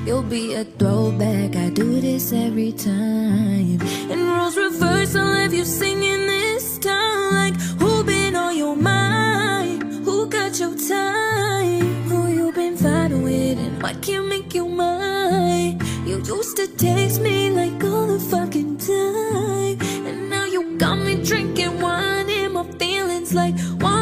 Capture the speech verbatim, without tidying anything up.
You'll be a throwback, I do this every time. And roles reverse, I'll have you singing this time. Like, who been on your mind? Who got your time? Who you been fighting with and what can't make you mine? You used to text me like all the fucking time, and now you got me drinking wine in my feelings like wine.